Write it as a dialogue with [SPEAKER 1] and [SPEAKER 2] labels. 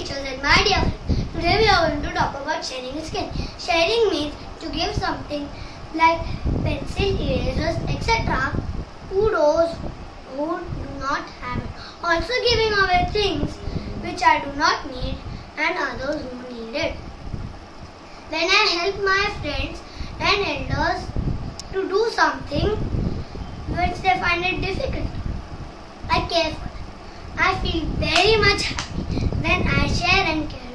[SPEAKER 1] teachers and my dear friends. Today we are going to talk about sharing a skill. Sharing means to give something like pencil, erasers, etc. to those who do not have it. Also giving away things which I do not need and others who need it. When I help my friends and elders to do something which they find it difficult, I care for them. I feel very much happy when I share and care.